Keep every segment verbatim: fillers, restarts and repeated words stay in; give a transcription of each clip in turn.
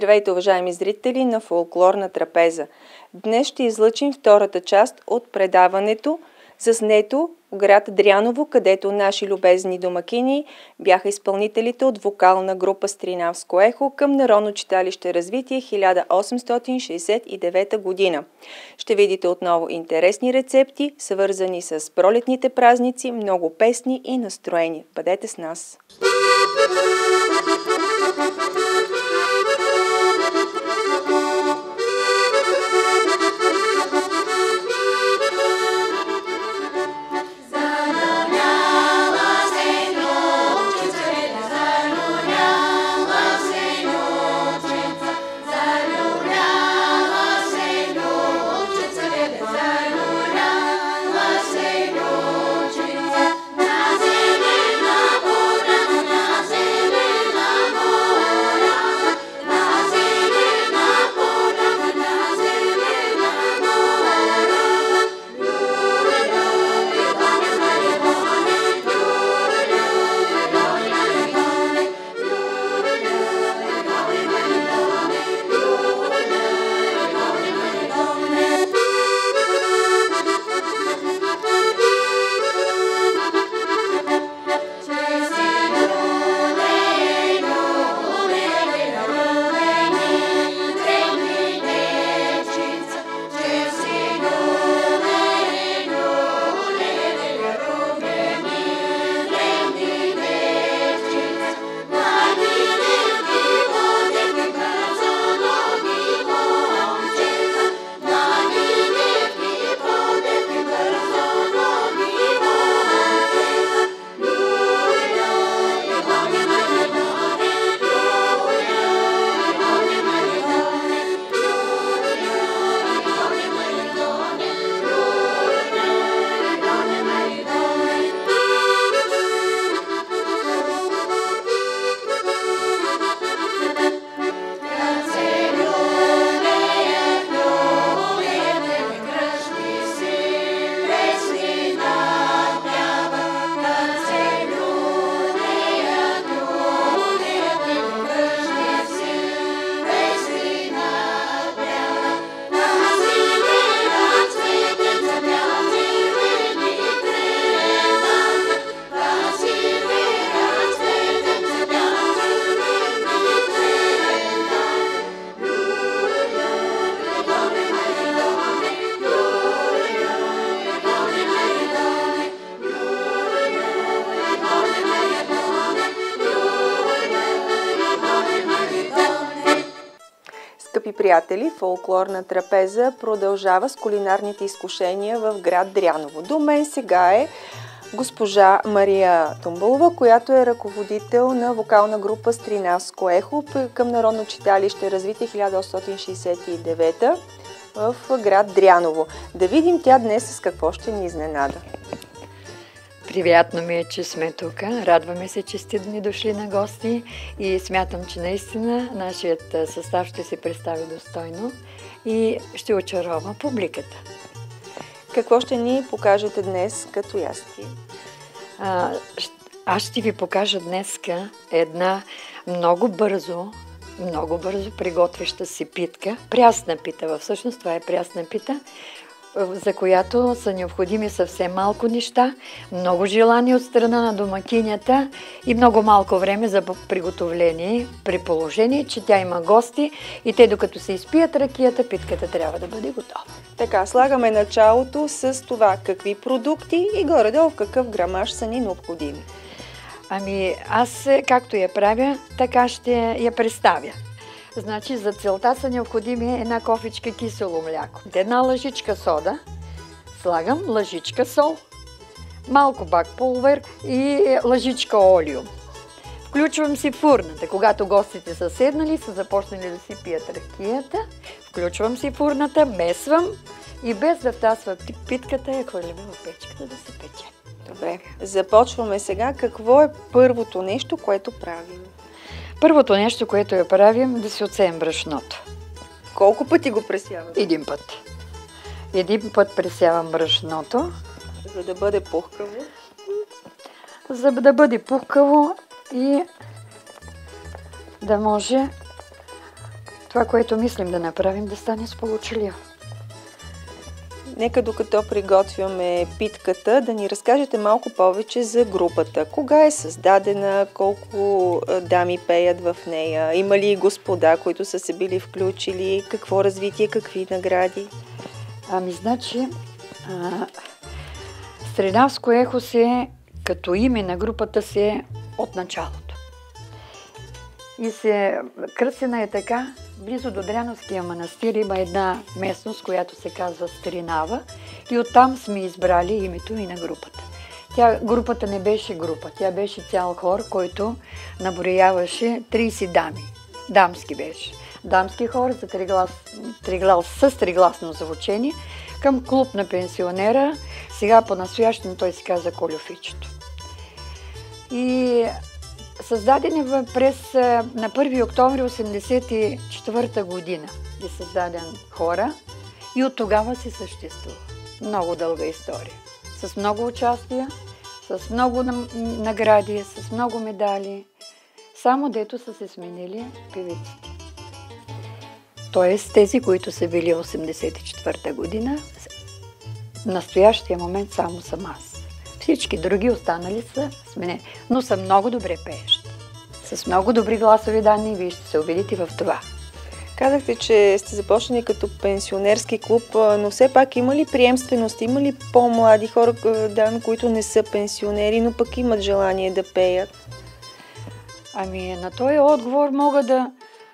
Здравейте, уважаеми зрители на Фолклорна трапеза! Днес ще излъчим втората част от предаването заснето в град Дряново, където наши любезни домакини бяха изпълнителите от вокална група Стринавско ехо към Народно читалище Развитие хиляда осемстотин шейсет и девета година. Ще видите отново интересни рецепти, свързани с пролетните празници, много песни и настроени. Бъдете с нас! Скъпи приятели, Фолклорна трапеза продължава с кулинарните изкушения в град Дряново. До мен сега е госпожа Мария Тумбалова, която е ръководител на вокална група Стринавско ехо към Народно читалище Развитие хиляда осемстотин шейсет и девета в град Дряново. Да видим тя днес с какво ще ни изненада. Приятно ми е, че сме тук. Радваме се, че сте ни дошли на гости и смятам, че наистина нашият състав ще се представи достойно и ще очарова публиката. Какво ще ни покажете днес като ястие? А, аз ще ви покажа днеска една много бързо, много бързо приготвяща се питка. Прясна пита, всъщност това е прясна пита, за която са необходими съвсем малко неща, много желание от страна на домакинята и много малко време за приготовление, при положение, че тя има гости и те докато се изпият ракията, питката трябва да бъде готова. Така, слагаме началото с това какви продукти и горе-долу в какъв грамаж са ни необходими. Ами аз както я правя, така ще я представя. Значи за целта са необходими една кофичка кисело мляко, една лъжичка сода, слагам лъжичка сол, малко бак пулвер и лъжичка олио. Включвам си фурната. Когато гостите са седнали, са започнали да си пият ракията, включвам си фурната, месвам и без да втасва питката я хвърляме в печката да се пече. Добре, започваме сега. Какво е първото нещо, което правим? Първото нещо, което я правим, да си отсеем брашното. Колко пъти го пресявате? Един път. Един път пресявам брашното. За да бъде пухкаво? За да бъде пухкаво и да може това, което мислим да направим, да стане сполучливо. Нека докато приготвяме питката, да ни разкажете малко повече за групата. Кога е създадена, колко дами пеят в нея, има ли господа, които са се били включили, какво развитие, какви награди? Ами, значи, а, Стринавско ехо се, като име на групата се от началото. И се, кръстена е така, близо до Дряновския манастир има една местност, която се казва Стринава, и оттам сме избрали името и на групата. Тя, групата не беше група, тя беше цял хор, който наброяваше трийсет дами. Дамски беше. Дамски хор за триглас, триглас, с тригласно звучение към клуб на пенсионера. Сега по-настоящем той се каза Колюфичето. И създаден е през, на първи октомври осемдесет и четвърта година е създаден хора и от тогава се съществува. Много дълга история. С много участия, с много награди, с много медали. Само дето са се сменили певиците. Тоест тези, които са били осемдесет и четвърта година, в настоящия момент само съм аз. Всички други останали са сменени, но са много добре пеещи. С много добри гласови данни и вие ще се убедите в това. Казахте, че сте започнали като пенсионерски клуб, но все пак има ли приемственост, има ли по-млади хора, дами, които не са пенсионери, но пък имат желание да пеят? Ами на този отговор мога да...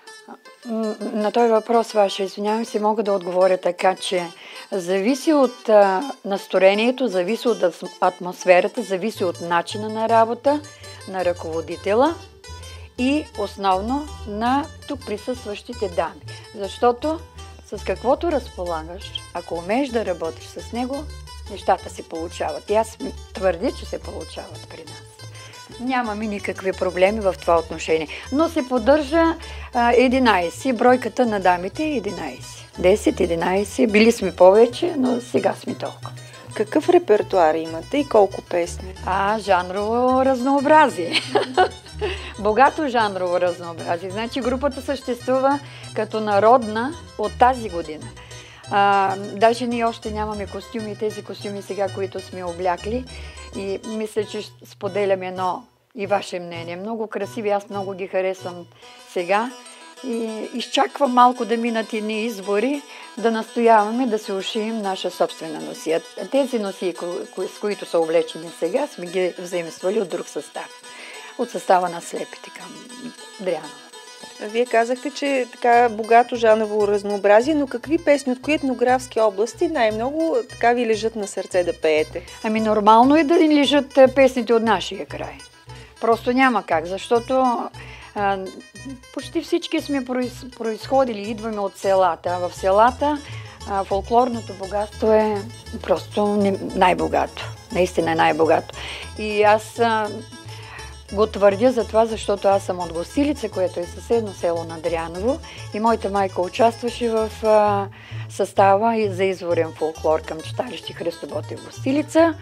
На този въпрос, ваше, извинявам се, мога да отговоря така, че зависи от а, настроението, зависи от атмосферата, зависи от начина на работа на ръководителя и основно на тук присъстващите дами. Защото с каквото разполагаш, ако умееш да работиш с него, нещата се получават. И аз твърдя, че се получават при нас. Нямаме никакви проблеми в това отношение. Но се поддържа а, единайсет. Бройката на дамите е единайсет. десет, единайсет. Били сме повече, но сега сме толкова. Какъв репертуар имате и колко песни? А, жанрово разнообразие. Богато жанрово разнообразие. Значи групата съществува като народна от тази година. А, даже ние още нямаме костюми. Тези костюми сега, които сме облякли, и мисля, че споделям едно и ваше мнение. Много красиви, аз много ги харесвам сега. И изчаквам малко да минат едни избори, да настояваме да се ушием наша собствена носия. Тези носии, с които са облечени сега, сме ги взаимствали от друг състав. От състава на слепите към Дряново. Вие казахте, че така богато жанрово разнообразие, но какви песни, от кои етнографски области най-много така ви лежат на сърце да пеете? Ами нормално е да ни лежат песните от нашия край. Просто няма как, защото а, почти всички сме произходили, идваме от селата. В селата а, фолклорното богатство е просто най-богато. Наистина е най-богато. И аз а, го твърдя за това, защото аз съм от Гостилица, което е съседно село на Дряново, и моята майка участваше в а, състава и за изворен фолклор към читалище Христо Ботев Гостилица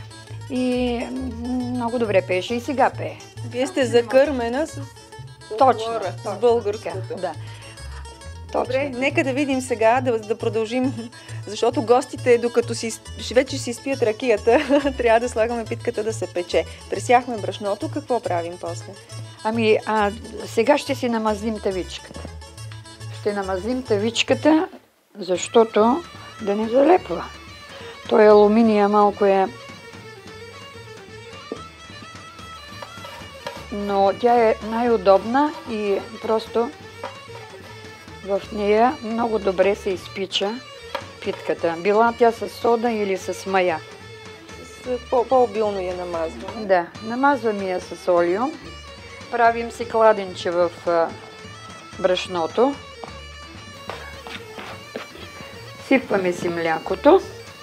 и много добре пееше и сега пее. Вие сте закърмена с точно, с българското. Да. Добре, нека да видим сега, да, да продължим, защото гостите, докато си, вече си спият ракията, трябва да слагаме питката да се пече. Пресяхме брашното, какво правим после? Ами, а, сега ще си намазим тавичката. Ще намазим тавичката, защото да не залепва. Той алуминия малко е... Но тя е най-удобна и просто в нея много добре се изпича питката. Била тя с сода или с мая. С по-обилно я намазваме. Да, намазваме я с олио. Правим си кладенче в а, брашното. Сипваме си млякото.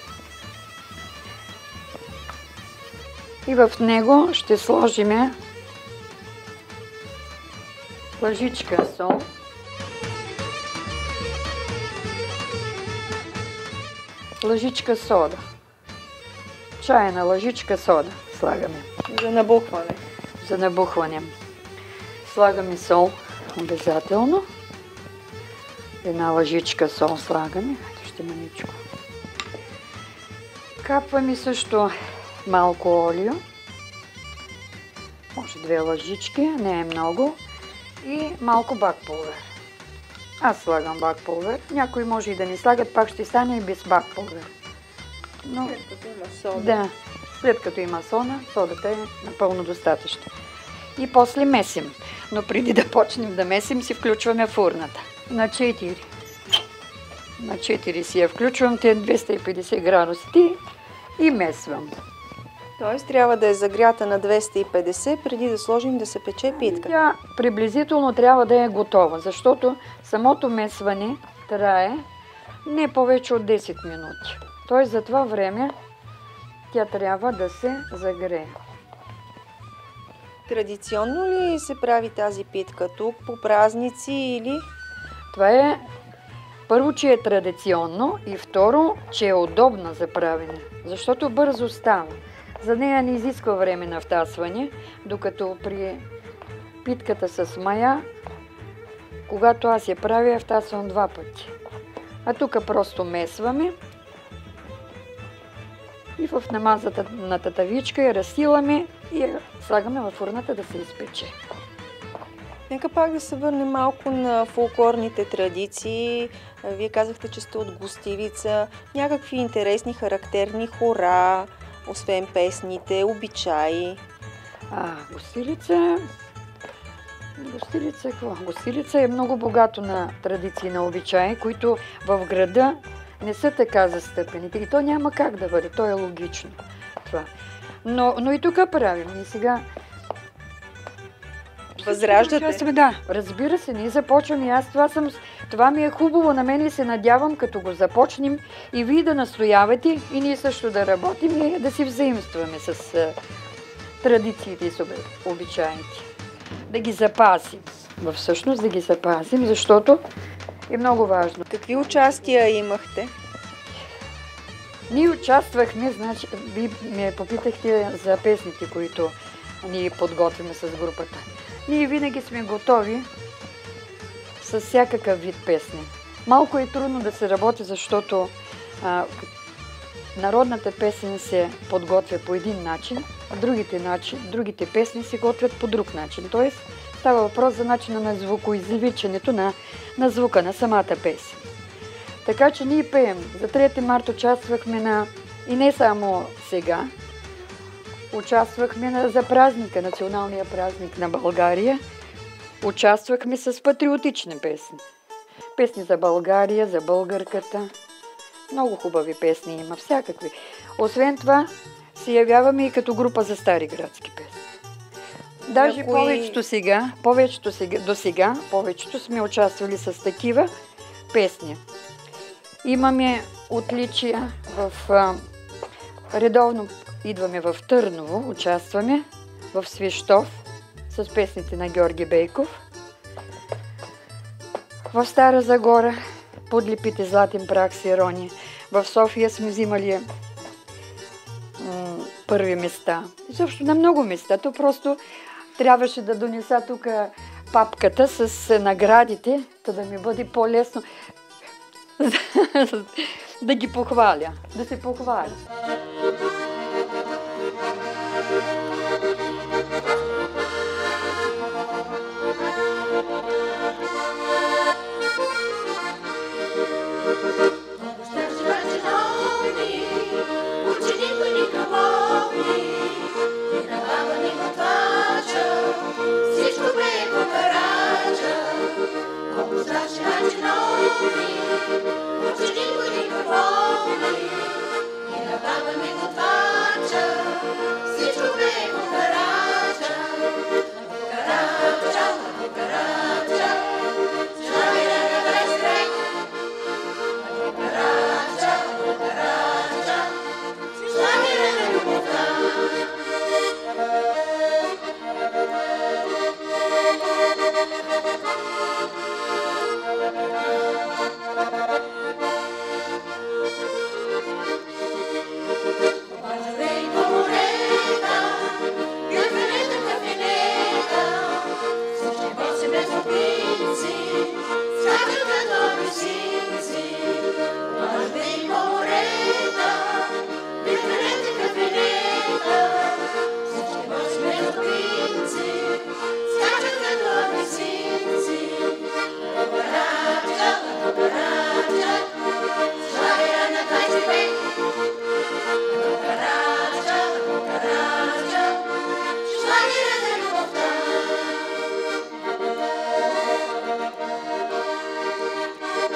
И в него ще сложим лъжичка сол. Лъжичка сода. Чайна лъжичка сода слагаме. За набухване. За набухване. Слагаме сол обязателно. Една лъжичка сол слагаме. Ще маничко. Капваме също малко олио. Може две лъжички, не е много. И малко бакпулвер. Аз слагам бакпулвер. Някои може и да не слагат, пак ще стане и без бакпулвер. Но, след като има сода. Да, след като има сода, содата е напълно достатъчно. И после месим. Но преди да почнем да месим, си включваме фурната. На четири. На четири си я включвам, те двеста и петдесет градуси и месвам. Тоест трябва да е загрята на двеста и петдесет преди да сложим да се пече питка. Тя приблизително трябва да е готова, защото самото месване трае не повече от десет минути. Тоест за това време тя трябва да се загрее. Традиционно ли се прави тази питка тук, по празници или? Това е първо, че е традиционно и второ, че е удобна за правене, защото бързо става. За нея не изисква време на втасване, докато при питката с мая, когато аз я правя, я втасвам два пъти. А тук просто месваме и в намазаната татавичка я разсиламе и я слагаме във фурната да се изпече. Нека пак да се върнем малко на фолклорните традиции. Вие казахте, че сте от Гостилица. Някакви интересни, характерни хора, освен песните, обичаи. А, Гостилица... Гостилица е какво? Гостилица е много богато на традиции, на обичаи, които в града не са така застъпени. И то няма как да бъде, то е логично. Това. Но, но и тук правим. И сега... Възраждате? Да, разбира се, ние започваме. Аз това, съм, това ми е хубаво на мен и се надявам, като го започнем и вие да настоявате и ние също да работим и да си взаимстваме с а, традициите и с обичаите. Да ги запазим. Всъщност да ги запазим, защото е много важно. Какви участия имахте? Ние участвахме, значи, вие ме попитахте за песните, които ние подготвяме с групата. Ние винаги сме готови с всякакъв вид песни. Малко е трудно да се работи, защото а, народната песен се подготвя по един начин, а другите, начин, другите песни се готвят по друг начин. Тоест става въпрос за начина на звукоизвличането на, на звука на самата песен. Така че ние пеем. За трети март участвахме на... И не само сега. Участвахме на, за празника, националния празник на България. Участвахме с патриотични песни. Песни за България, за българката. Много хубави песни има, всякакви. Освен това, се явяваме и като група за стари градски песни. Даже Някои... повечето сега, повечето сега, до сега, повечето сме участвали с такива песни. Имаме отличия в... А, редовно идваме в Търново, участваме в Свищов с песните на Георги Бейков. В Стара Загора Подлипите златен прах с ирония. В София сме взимали м- първи места. Изобщо на много места. То просто трябваше да донеса тук папката с наградите, за да ми бъде по-лесно да ги похваля, да се похваля. Ученик ни говори, и на баба ми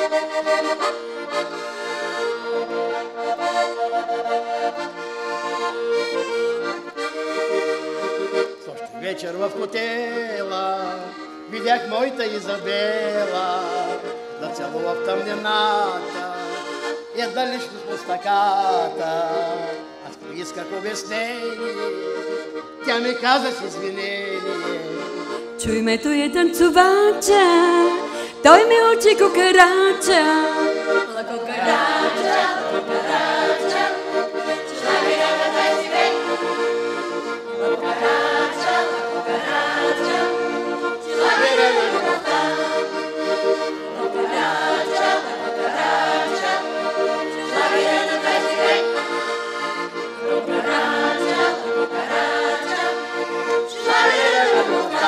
Снощи вечер в хотела видях моята Изабела да целува в тъмнината и една личност по стаката. Аз поисках обяснение, тя ми каза с извинение. Чуй ме, той е танцувача, той ме учи кукарача. Ла кукарача, кукарача, шлагерът на двайсети век. Ла кукарача, кукарача, шлагерът на любовта. Ла кукарача, кукарача, шлагерът на двайсети век. Кукарача, кукарача, шлагерът на любовта.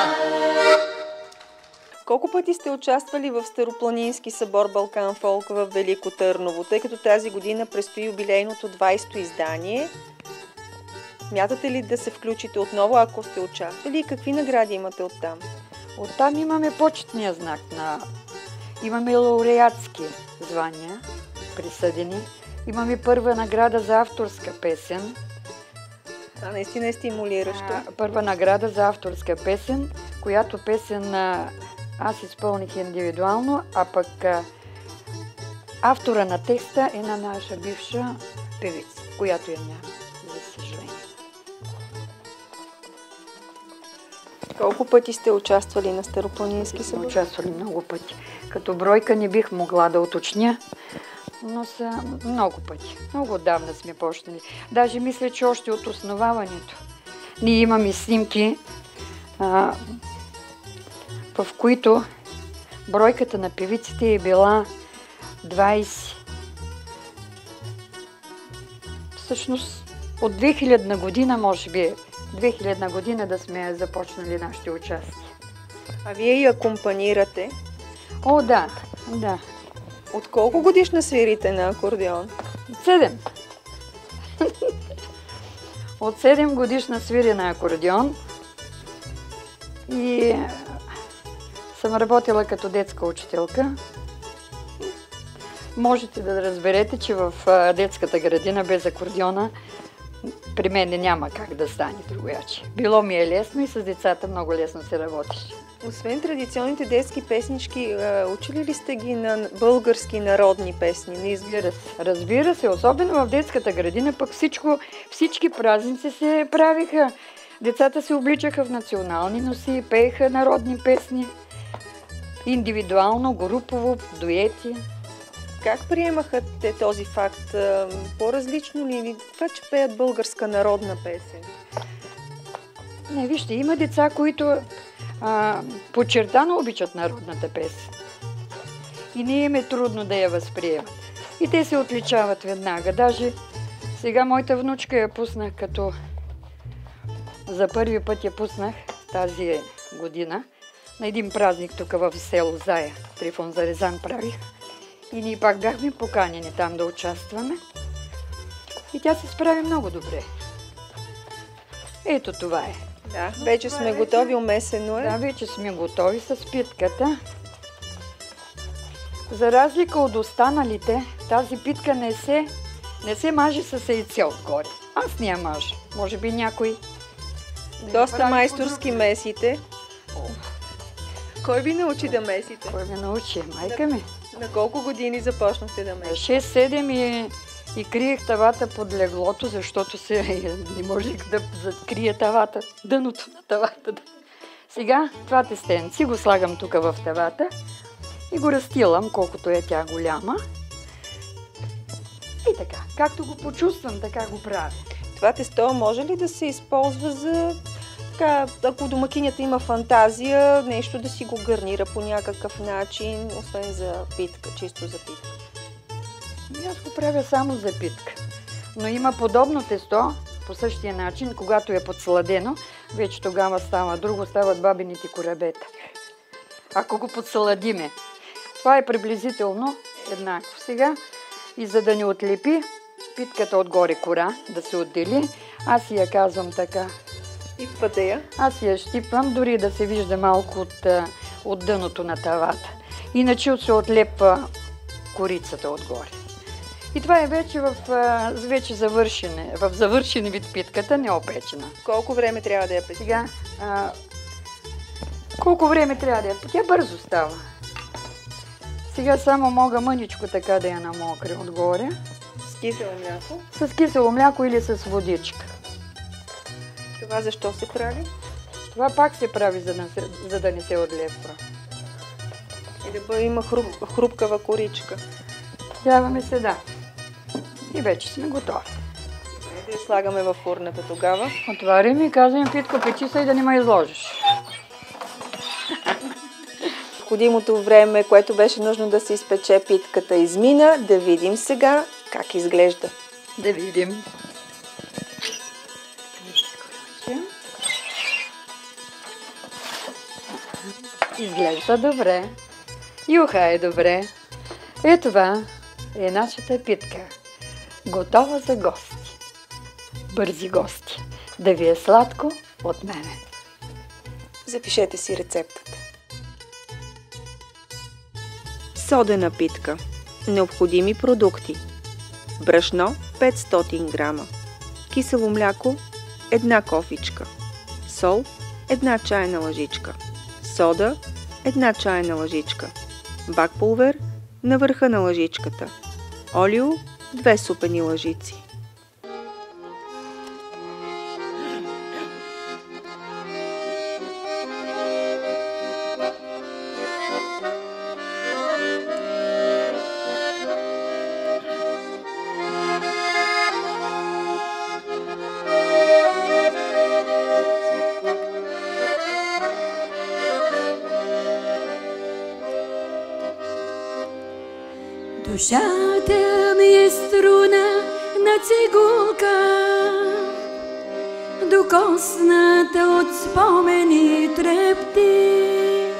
Колко пъти сте участвали в Старопланински събор Балкан Фолк в Велико Търново, тъй като тази година предстои юбилейното двайсето издание? Смятате ли да се включите отново, ако сте участвали, и какви награди имате оттам? Оттам имаме почетния знак на... Имаме лауреатски звания, присъдени. Имаме първа награда за авторска песен. Това наистина е стимулиращо. А, първа награда за авторска песен, която песен а, аз изпълних индивидуално, а пък а, автора на текста е на наша бивша певица, която я няма, за съжаление. Колко пъти сте участвали на Старопланински събор? Участвали много пъти. Като бройка не бих могла да уточня, но са много пъти. Много отдавна сме почнали. Даже мисля, че още от основаването. Ние имаме снимки, а, в които бройката на певиците е била двайсет. Всъщност от две хилядна година, може би две хилядна година да сме започнали нашите участия. А вие я акомпанирате. О, да, да. От колко годишна свирите на акордеон? Седем. От седем годишна свиря на акордеон и съм работила като детска учителка. Можете да разберете, че в детската градина без акордеона при мен няма как да стане другояче. Било ми е лесно и с децата много лесно се работеше. Освен традиционните детски песнички, учили ли сте ги на български народни песни? Разбира се. Разбира се, особено в детската градина, пък всичко, всички празници се правиха. Децата се обличаха в национални носи, пееха народни песни. Индивидуално, групово, дуети. Как приемаха те този факт? По-различно ли или това, че пеят българска народна песен? Не, вижте, има деца, които а, подчертано обичат народната песен. И не им е трудно да я възприемат. И те се отличават веднага. Даже сега моята внучка я пуснах, като за първи път я пуснах тази година на един празник тук в село Зая. Трифон Зарезан правих. И ние пак бяхме поканени там да участваме. И тя се справи много добре. Ето това е. Да, вече сме готови, умесено е. Да, вече сме готови с питката. За разлика от останалите, тази питка не се, не се маже с яйце отгоре. Аз не я мажа. Може би някой... Доста майсторски месите. Кой ви научи да месите? Кой ме научи? Майка ми. На колко години започнахте да месите? шест-седем и, и криех тавата под леглото, защото се не можех да закрия тавата, дъното на тавата. Сега това тестенци го слагам тук в тавата и го разтилам, колкото е тя голяма. И така, както го почувствам, така го правя. Това тесто може ли да се използва за... Така, ако домакинята има фантазия, нещо да си го гарнира по някакъв начин, освен за питка, чисто за питка? Аз го правя само за питка. Но има подобно тесто, по същия начин, когато е подсладено, вече тогава става друго, стават бабините корабета. Ако го подсладиме. Това е приблизително еднакво. Сега, и за да не отлепи питката отгоре кора, да се отдели, аз я казвам така. Щипвате я? Аз я щипвам, дори да се вижда малко от, от дъното на тавата. Иначе се отлепва корицата отгоре. И това е вече в а, вече завършене, в завършен вид питката, не опечена. Колко време трябва да я печем? Сега, а, колко време трябва да я печем? Тя бързо става. Сега само мога мъничко така да я намокря отгоре. С кисело мляко? С кисело мляко или с водичка. Това защо се прави? Това пак се прави, за да, се, за да не се отлепва. И да бъде има хруп, хрупкава коричка. Даваме сега. И вече сме готови. Да я слагаме във фурната тогава. Отваряме и казваме: Питко, печи се и да не ме изложиш. Необходимото време, което беше нужно да се изпече питката, измина. Да видим сега как изглежда. Да видим. Изглежда добре. Юха е добре. Е, това е нашата питка. Готова за гости. Бързи гости. Да ви е сладко от мене. Запишете си рецептата. Содена питка. Необходими продукти: брашно петстотин грама, кисело мляко една кофичка, сол една чайна лъжичка, сода една чайна лъжичка, бакпулвер на върха на лъжичката, олио две супени лъжици. Душата ми е струна на цигулка, докосната от спомени трепти.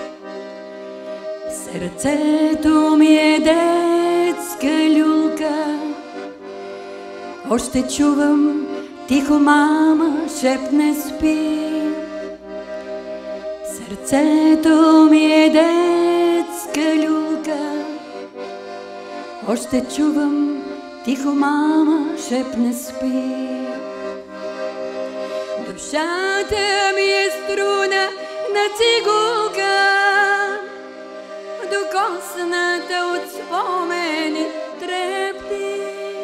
Сърцето ми е детска люлка, още чувам тихо мама шепне спи. Сърцето ми е детска люлка, още чувам тихо мама шепне спи. Душата ми е струна на цигулка, докосната от спомени трепти.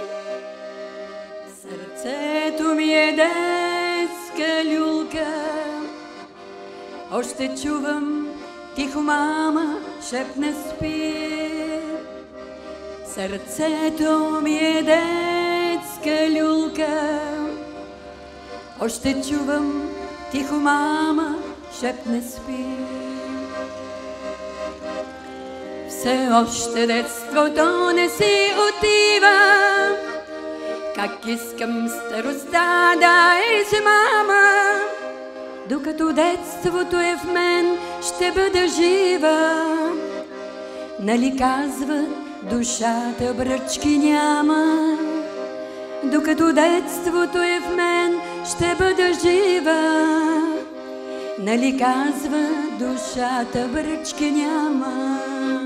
Сърцето ми е детска люлка, още чувам тихо мама шепне спи. Сърцето ми е детска люлка, още чувам тихо мама шепне спи. Все още детството не си отива, как искам старостта да измама. Докато детството е в мен, ще бъда жива. Нали казват, душата бръчки няма. Докато детството е в мен, ще бъда жива. Нали казва, душата бръчки няма.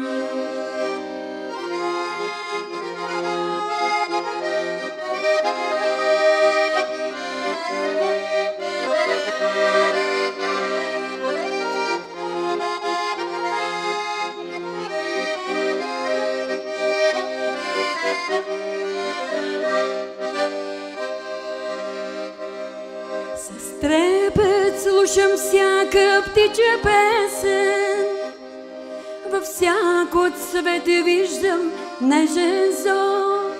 С трепет слушам всяка птича песен, във всяко цвет виждам нежен зов.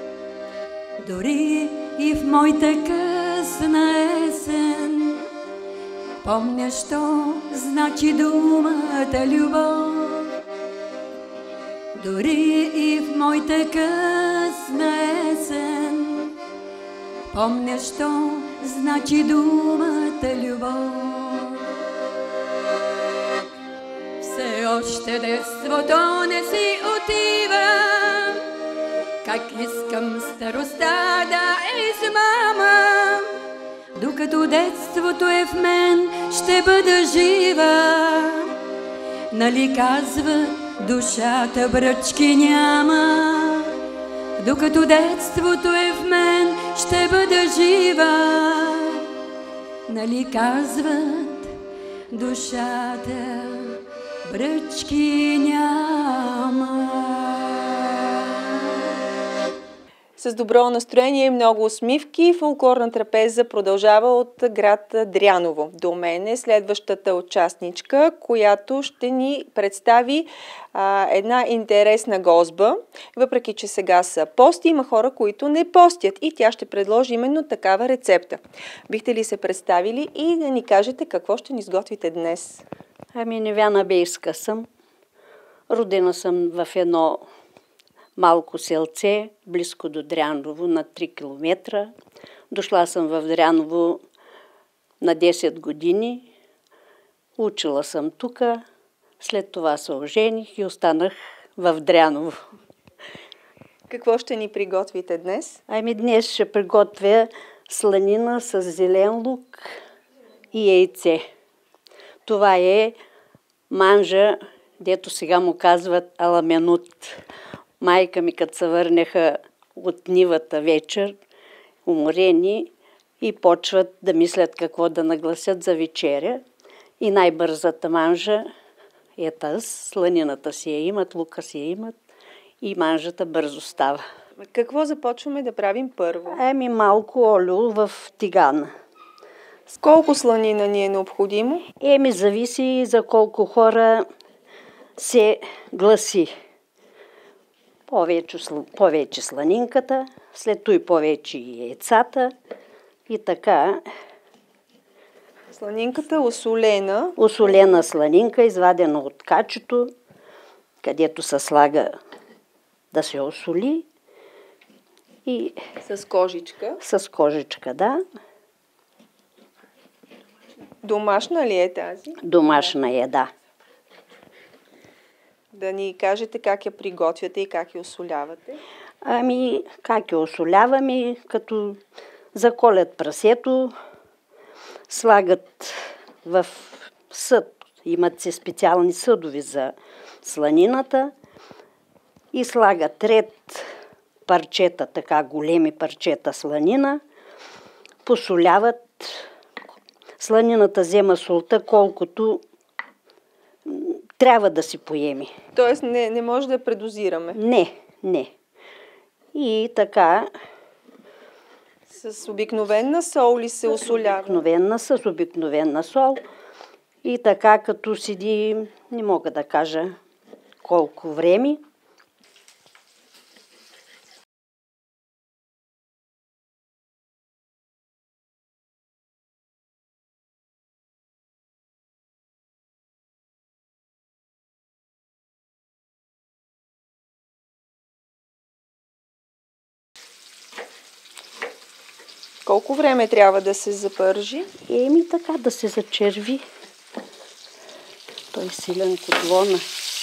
Дори и в моята късна есен помня, що значи думата любов. Дори и в моята късна есен помня, що значи думата любов. Все още детството не си отива, как искам старостта да измама. Докато детството е в мен, ще бъда жива. Нали казват, душата бръчки няма. Докато детството е в мен, ще бъда жива. Нали казват, душата бръчки няма. С добро настроение и много усмивки фолклорна трапеза продължава от град Дряново. До мен е следващата участничка, която ще ни представи а, една интересна гозба. Въпреки че сега са пости, има хора, които не постят и тя ще предложи именно такава рецепта. Бихте ли се представили и да ни кажете какво ще ни сготвите днес? Ами, Невяна Бейска съм. Родена съм в едно малко селце, близко до Дряново, на три километра. Дошла съм в Дряново на десет години. Учила съм тук. След това се ожених и останах в Дряново. Какво ще ни приготвите днес? Ами днес ще приготвя сланина с зелен лук и яйце. Това е манжа, дето сега му казват аламенут. Майка ми, като се върнеха от нивата вечер, уморени, и почват да мислят какво да нагласят за вечеря. И най-бързата манжа е таз. Сланината си я имат, лука си я имат и манжата бързо става. Какво започваме да правим първо? Еми малко олио в тигана. С колко сланина ни е необходимо? Еми зависи за колко хора се гласи. Повече, повече сланинката, след това и повече яйцата и така. Сланинката осолена. Осолена сланинка, извадена от качето, където се слага да се осоли. И с кожичка. С кожичка, да. Домашна ли е тази? Домашна е, да. Да ни кажете как я приготвяте и как я осолявате? Ами, как я осоляваме, като заколят прасето, слагат в съд, имат се специални съдови за сланината и слагат ред парчета, така големи парчета сланина, посоляват. Сланината взема солта, колкото трябва да си поеми. Тоест не, не може да я предозираме? Не, не. И така. С обикновена сол ли се осолява? Обикновена, с обикновена сол. И така, като седи, не мога да кажа колко време. Колко време трябва да се запържи? Еми така да се зачерви. Той силен котлона.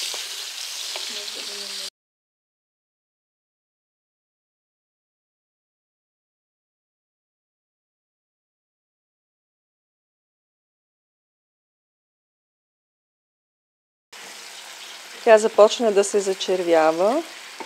Тя започна да се зачервява.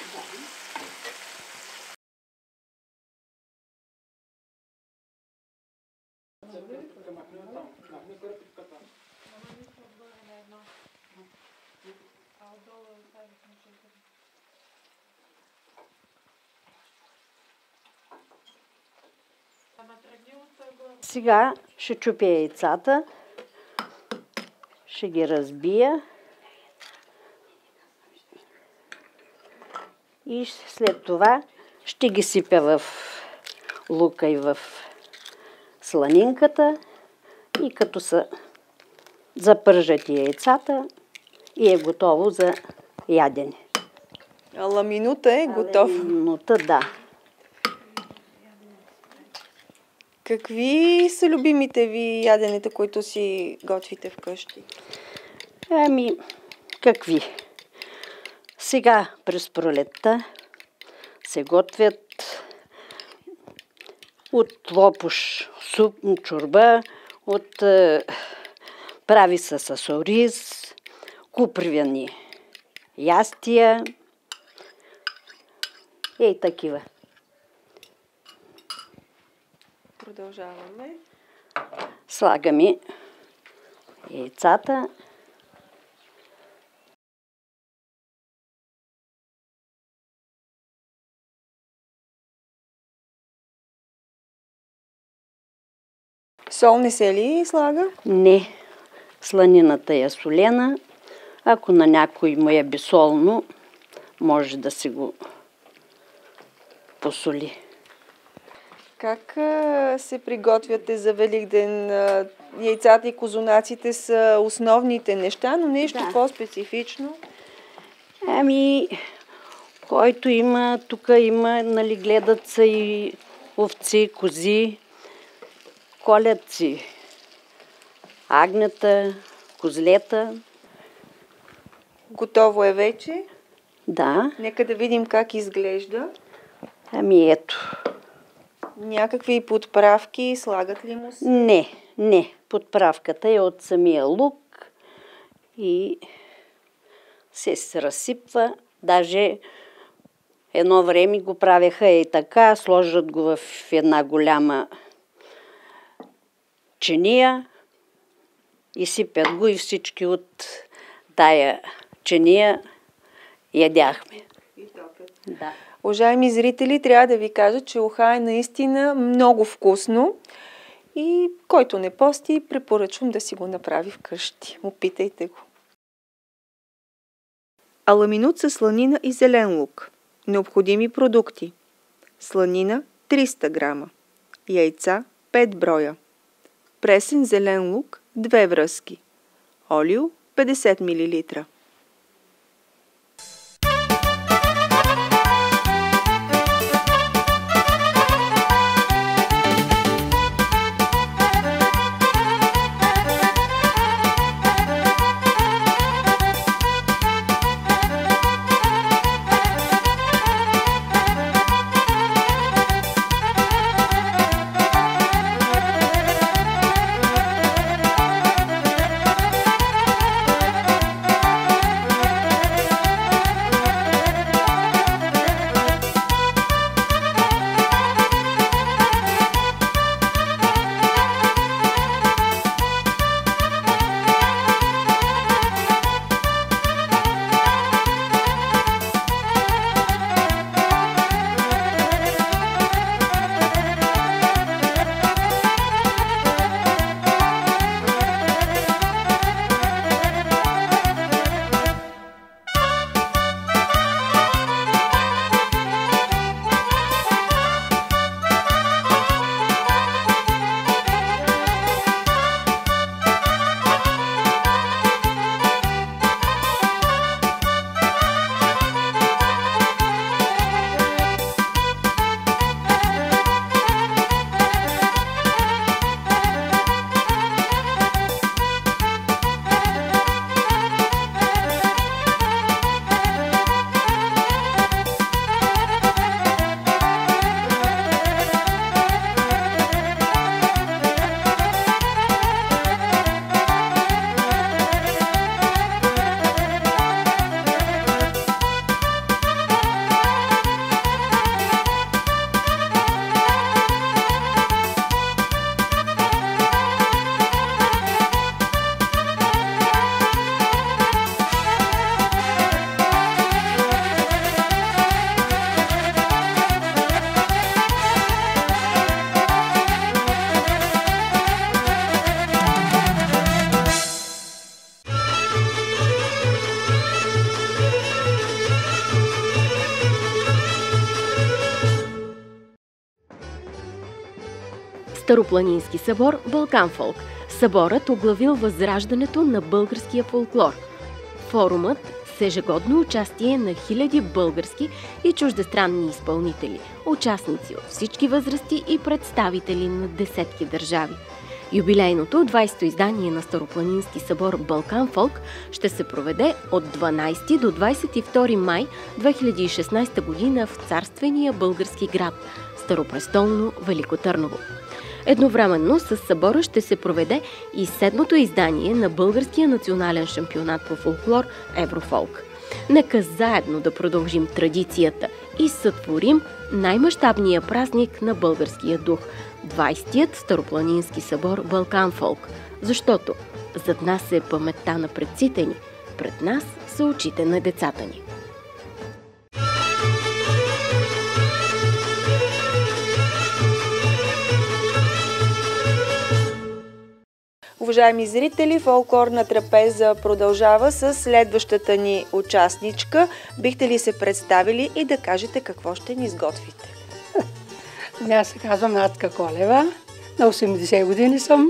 Сега ще чупя яйцата, ще ги разбия и след това ще ги сипя в лука и в сланинката и като са запържат яйцата и е готово за ядене. Аламинута е готов. Аламинута, да. Какви са любимите ви ядените, които си готвите вкъщи? Ами, какви? Сега през пролетта се готвят от лопуш суп, чорба, от е, прави се с ориз, купривани ястия. Ей, такива. Продължаваме. Слагаме яйцата. Сол не се ли слага? Не. Сланината е солена. Ако на някой му е безсолно, може да си го посоли. Как а, се приготвяте за Великден? А, яйцата и козунаците са основните неща, но нещо Да. по-специфично. Ами, който има, тук има, нали, гледат се и овци, кози, колят си агнета, козлета. Готово е вече. Да, Нека да видим как изглежда. ами ето. Някакви подправки слагат ли му се? Не, не. Подправката е от самия лук и се се разсипва. Даже едно време го правеха и така, сложат го в една голяма чиния и сипят го и всички от тая чиния ядяхме. Да. Уважаеми зрители, трябва да ви кажа, че уха е наистина много вкусно и който не пости, препоръчвам да си го направи вкъщи. Опитайте го. Аламинут със сланина и зелен лук. Необходими продукти. Сланина триста грама. Яйца пет броя. Пресен зелен лук две връзки. Олио петдесет милилитра. Старопланински събор Балкан Фолк. Съборът оглавил възраждането на българския фолклор. Форумът с ежегодно участие на хиляди български и чуждестранни изпълнители, участници от всички възрасти и представители на десетки държави. Юбилейното двайсето издание на Старопланински събор Балкан Фолк ще се проведе от дванайсети до двайсет и втори май две хиляди и шестнайсета година в царствения български град Старопрестолно Велико Търново. Едновременно с събора ще се проведе и седмото издание на българския национален шампионат по фолклор Еврофолк. Нека заедно да продължим традицията и сътворим най-мащабния празник на българския дух – двайсетият Старопланински събор Балкан Фолк. Защото зад нас е паметта на предците ни, пред нас са очите на децата ни. Уважаеми зрители, фолклорна трапеза продължава с следващата ни участничка. Бихте ли се представили и да кажете какво ще ни изготвите? Аз се казвам Натка Колева, на осемдесет години съм.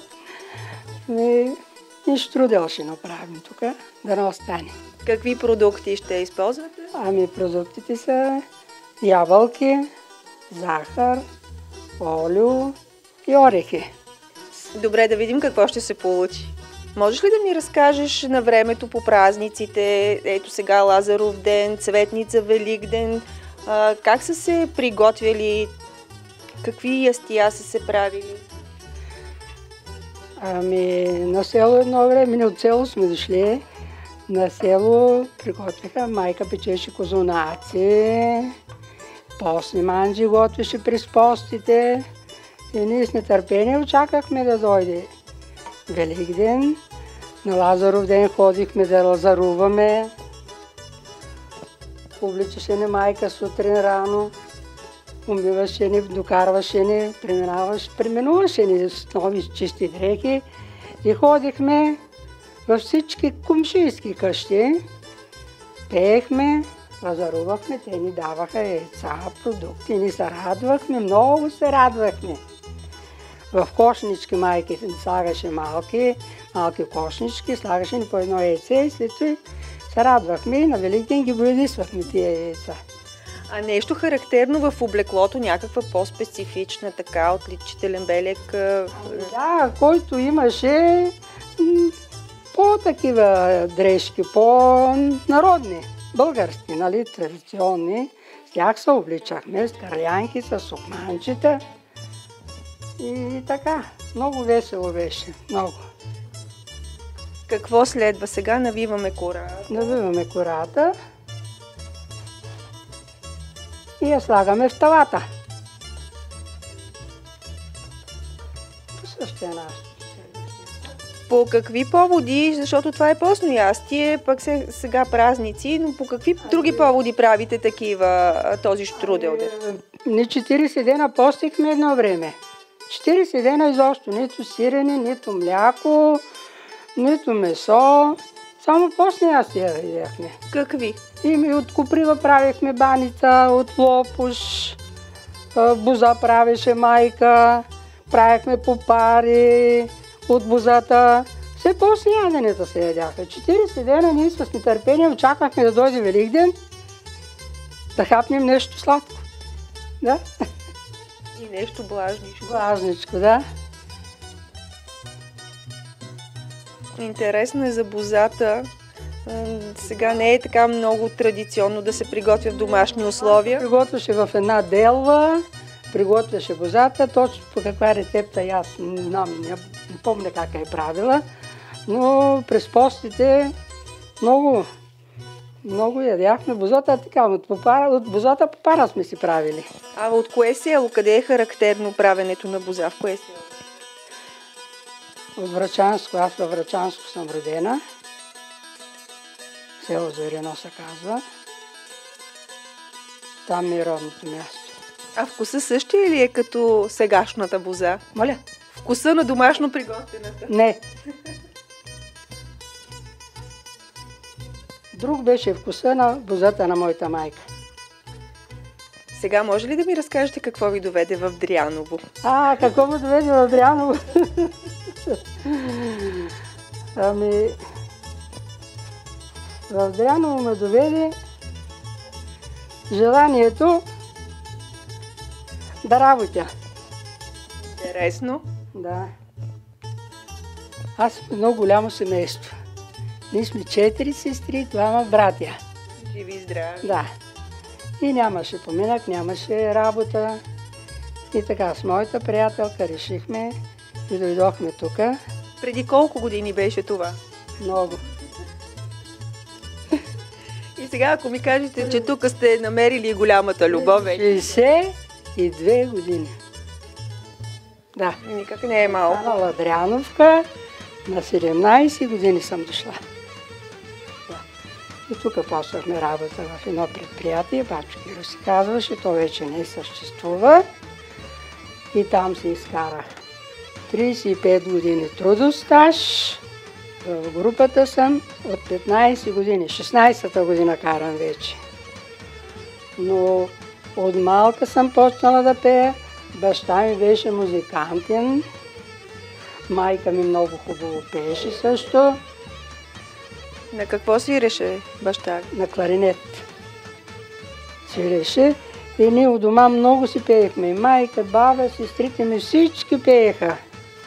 И, и штрудел ще направим тук, да не остане. Какви продукти ще използвате? Ами продуктите са ябълки, захар, олио и орехи. Добре, да видим какво ще се получи. Можеш ли да ми разкажеш на времето по празниците, ето сега Лазаров ден, Цветница, Великден, а, как са се приготвяли, какви ястия са се правили? Ами на село едно време, не от село сме дошли, на село приготвяха, майка печеше козунаци, постни манджи готвеше през постите. И ние с нетърпение очакахме да дойде Великден. На Лазаров ден ходихме да лазаруваме. Обличаше ни майка сутрин рано, умиваше ни, докарваше ни, преминуваше ни с нови чисти дрехи и ходихме във всички кумшийски къщи. Пеехме, лазарувахме, те ни даваха яйца, продукти, ни се радвахме, много се радвахме. В кошнички майки слагаше малки, малки кошнички, слагаше ни по едно яйце и след това се радвахме и на Великден ги боядисвахме тия яйца. А нещо характерно в облеклото, някаква по-специфична, така, отличителен белег? Да, който имаше по-такива дрежки, по-народни, български, нали, традиционни. С тях се обличахме, с карлянки, с сукманчета. И така, много весело беше, много. Какво следва сега? Навиваме кората. Навиваме кората и я слагаме в тавата. По същия начин. По какви поводи, защото това е постно ястие, пък се, сега празници, но по какви други поводи правите такива, този штрудел? Не четирийсет дена постихме едно време. четирийсет дена изобщо, нито сирене, нито мляко, нито месо, само постни ястия ядяхме. Какви? И от коприва правихме баница, от лопуш, буза правеше майка, правихме попари, от бузата. Все постни яденета се ядяха. четирийсет дена ние с нетърпение очаквахме да дойде Великден, да хапнем нещо сладко. Да? И нещо блажничко. Блажничко, да. Интересно е за бузата. Сега не е така много традиционно да се приготвя в домашни условия. Приготвяше в една делва, приготвяше бузата, точно по каква рецепта и аз не, не, не помня как е правила, но през постите много, много ядяхме бузата, така, от, попара, от бузата попара сме си правили. А от кое село? Къде е характерно правенето на буза? В кое село? От Врачанско, аз във Врачанско съм родена. Село Зверено се казва. Там е родното място. А вкуса същия ли е като сегашната буза? Моля? Вкуса на домашно приготвената? Не. Друг беше вкуса на бузата на моята майка. Сега може ли да ми разкажете какво ви доведе в Дряново? А, какво ме доведе в Дряново? Ами... В Дряново ме доведе желанието да работя. Интересно. Да. Аз съм много голямо семейство. Ние сме четири сестри, двама братя. Живи и здрави. Да. И нямаше поминък, нямаше работа. И така с моята приятелка решихме и дойдохме тук. Преди колко години беше това? Много. сега, ако ми кажете, че тук сте намерили голямата любов, вече. шейсет и две години. Да. Никак не е малко. На Ладряновка на седемнайсет години съм дошла. Да. И тук почнахме работа в едно предприятие, Бачо Киро се казваше, то вече не съществува. И там се изкарах трийсет и пет години трудостаж. В групата съм от петнайсет години, шестнайсета година карам вече. Но от малка съм почнала да пея. Баща ми беше музикантен. Майка ми много хубаво пееше също. На какво свиреше баща? На кларинет свиреше. И ние у дома много си пеехме. Майка, баба, сестрите ми, всички пееха.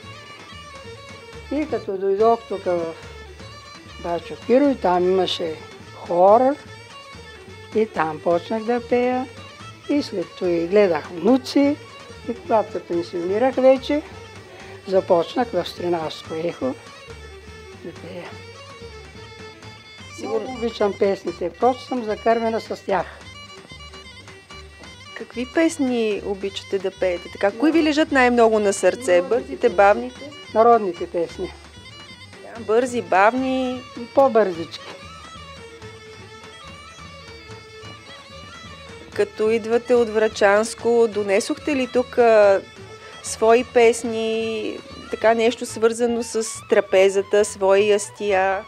И като дойдох тук в Бачо Киро, и там имаше хор, и там почнах да пея. И след това гледах внуци, и когато се пенсионирах вече, започнах в Стринавско ехо да пея. Сигурно обичам песните, просто съм закървена с тях. Какви песни обичате да пеете? Така, кои ви лежат най-много на сърце? Бързите, бавните? Народните песни. Да, бързи, бавни. По-бързички. Като идвате от Врачанско, донесохте ли тук а, свои песни, така нещо свързано с трапезата, свои ястия?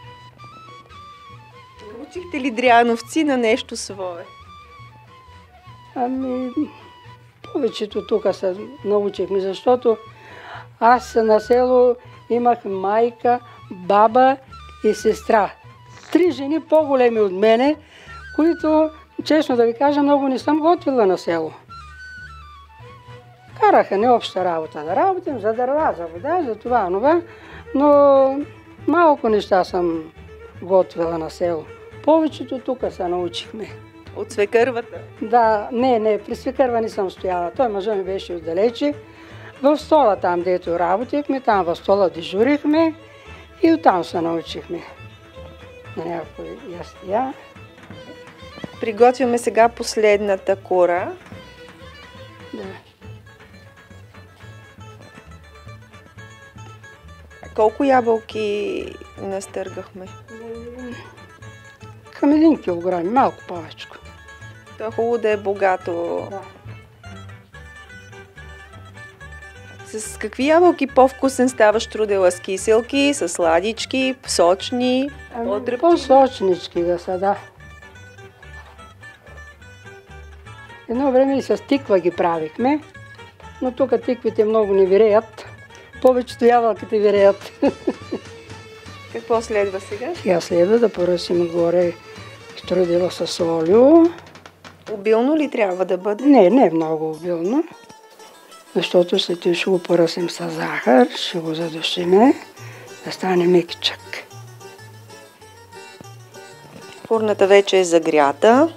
Учихте ли дряновци на нещо свое? Ами, повечето тук се научихме, защото аз на село имах майка, баба и сестра. Три жени по-големи от мене, които, честно да ви кажа, много не съм готвила на село. Караха не обща работа да работим, за дърва, за вода, за това, това, но малко неща съм готвила на село. Повечето тук се научихме. От свекървата? Да, не, не, при свекърва не съм стояла. Той мъжа ми беше отдалече. В стола там, дето работихме, там в стола дежурихме и оттам се научихме на някои ястия. Приготвяме сега последната кора. Да. Колко ябълки настъргахме? Към един килограм, малко повече. Това е хубаво да е богато. Да. С какви ябълки по-вкусен става штрудела? С киселки, с сладички, сочни, Ами, по-дръпчи? по-сочнички да са, да. Едно време и с тиква ги правихме, но тук тиквите много не виреят. Повечето ябълките виреят. Какво следва сега? Сега следва да поръсим горе штрудела с олио. Обилно ли трябва да бъде? Не, не много обилно, защото след това ще го поръсим с захар, ще го задушиме, да стане мекичък. Фурната вече е загрята.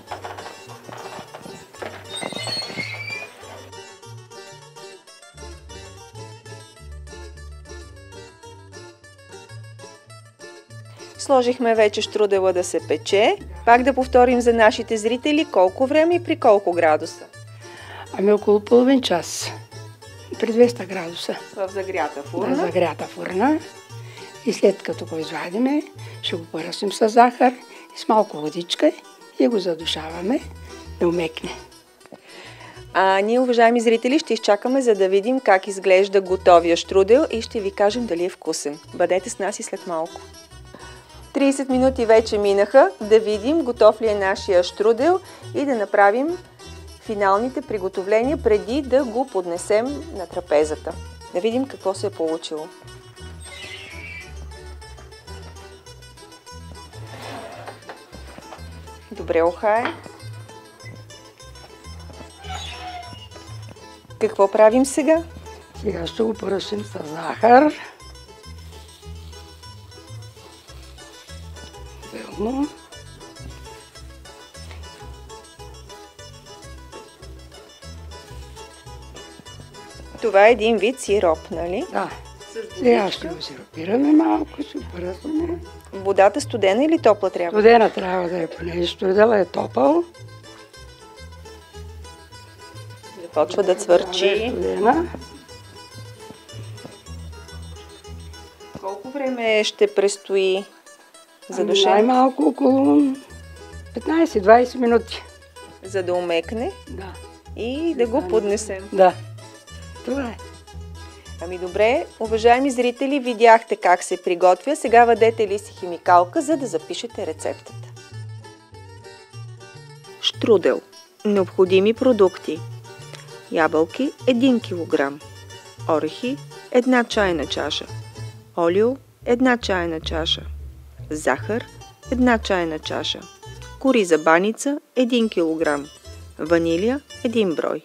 Сложихме вече штрудела да се пече. Пак да повторим за нашите зрители колко време и при колко градуса. Ами около половин час, при двеста градуса. В загрята фурна. В загрята фурна. И след като го извадиме, ще го поръсим с захар и с малко водичка и го задушаваме да умекне. А ние, уважаеми зрители, ще изчакаме, за да видим как изглежда готовия штрудел и ще ви кажем дали е вкусен. Бъдете с нас и след малко. трийсет минути вече минаха, да видим готов ли е нашия штрудел и да направим финалните приготовления преди да го поднесем на трапезата. Да видим какво се е получило. Добре ухае. Какво правим сега? Сега ще го поръсим с захар. Белно. Това е един вид сироп, нали? Да, Сега ще го сиропираме малко, ще опръсваме. Водата студена или топла трябва? Студена трябва да е, понеже студела е топъл. Започва да цвърчи. Студена. Колко време ще престои за Ами душа? най-малко около петнайсет-двайсет минути. За да умекне Да. и да го поднесем. Да. Това е. Ами добре, уважаеми зрители, видяхте как се приготвя. Сега въдете ли си химикалка, за да запишете рецептата. Штрудел. Необходими продукти. Ябълки един килограм. Орехи една чайна чаша. Олио една чайна чаша. Захар една чайна чаша. Кори за баница един килограм. Ванилия един брой.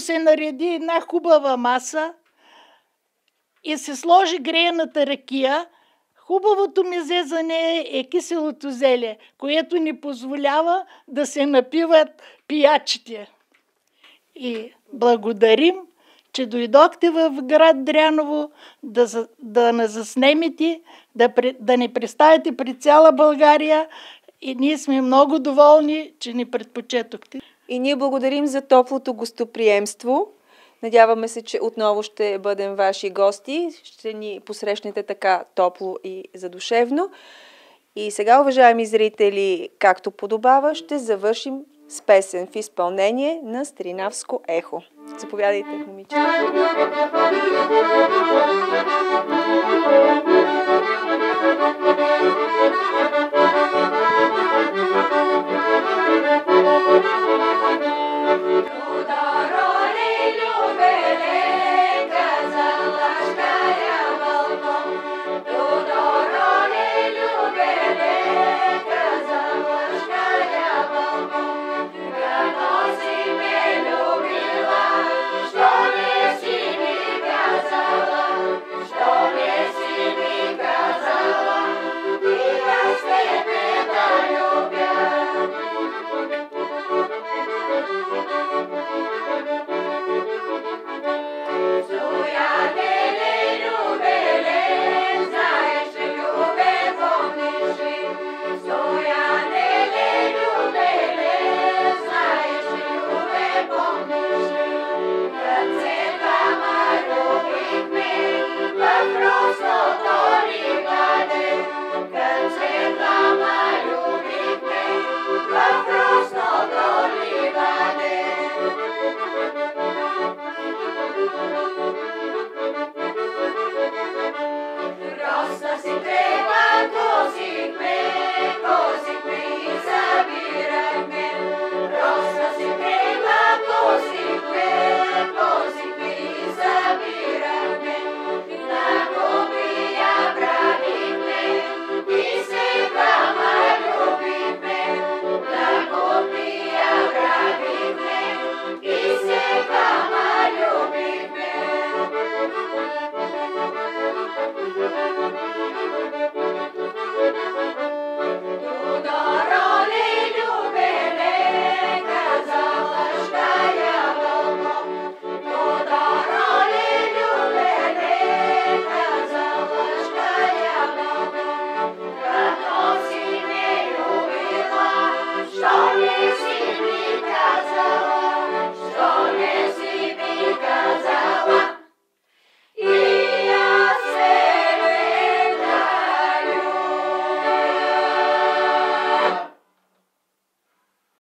се нареди една хубава маса и се сложи греената ракия, хубавото мезе за нея е киселото зеле, което ни позволява да се напиват пиячите. И благодарим, че дойдохте в град Дряново да, да не заснемете, да, да ни представите при цяла България и ние сме много доволни, че ни предпочетохте. И ние благодарим за топлото гостоприемство. Надяваме се, че отново ще бъдем ваши гости. Ще ни посрещнете така топло и задушевно. И сега, уважаеми зрители, както подобава, ще завършим с песен в изпълнение на Стринавско ехо. Заповядайте, момичета. Thank you.